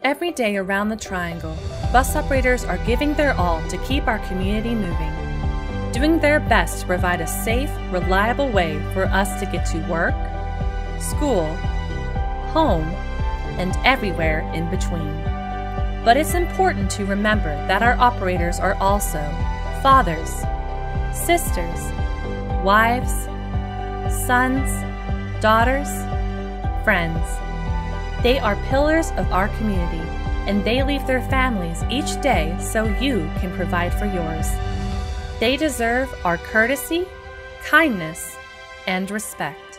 Every day around the Triangle, bus operators are giving their all to keep our community moving, doing their best to provide a safe, reliable way for us to get to work, school, home, and everywhere in between. But it's important to remember that our operators are also fathers, sisters, wives, sons, daughters, friends. They are pillars of our community, and they leave their families each day so you can provide for yours. They deserve our courtesy, kindness, and respect.